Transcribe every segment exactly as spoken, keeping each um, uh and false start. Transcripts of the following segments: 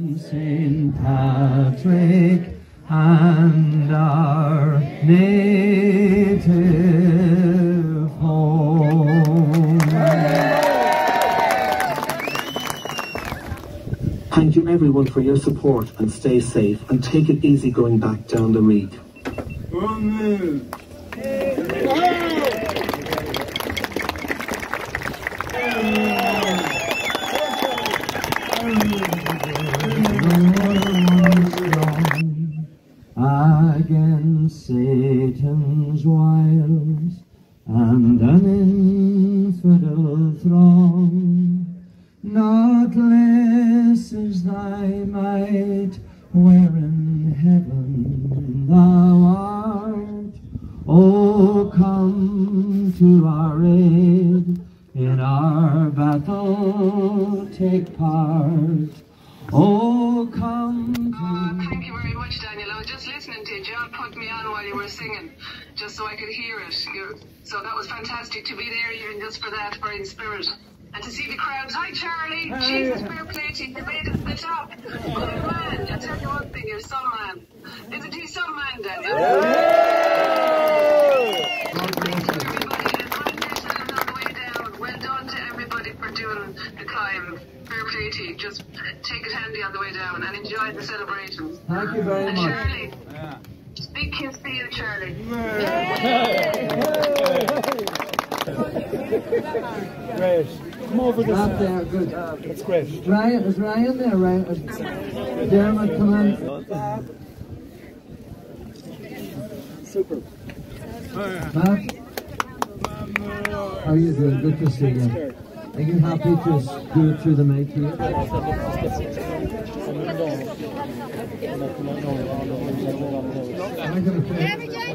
Saint Patrick and our native home. Thank you everyone for your support, and stay safe and take it easy going back down the Reek. Against Satan's wiles and an infidel throng, not less is thy might wherein heaven thou art. O come to our aid, in our battle take part. Oh, come to... Oh, thank you very much, Daniel. I was just listening to you. John put me on while you were singing, just so I could hear it. You, so that was fantastic to be there, even just for that, for in spirit. And to see the crowds. Hi, Charlie. Hey. Jesus, fair play to you. You made it to the top. Good man. I'll tell you one thing. You're some man. Isn't he some man, Daniel? Yeah. Well done to everybody for doing the climb. Fair play to you. Just take it handy on the way down and enjoy the celebrations. Thank you very and much. Charlie, yeah. Big kiss to you, Charlie. Great. Come over this. Not there, good. Uh, that's great. Is Ryan, is Ryan there? Ryan, is Dermot, come on. Super. Matt? How are you doing? Good to see you. Are you happy to do it through the mic here? I'm going to play.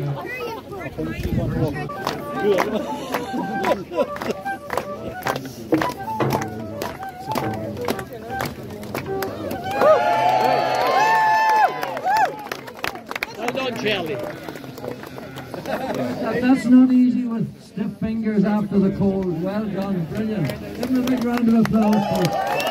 Well done, Charlie. That, that's not easy with stiff fingers after the cold. Well done, brilliant. Give him a big round of applause, folks.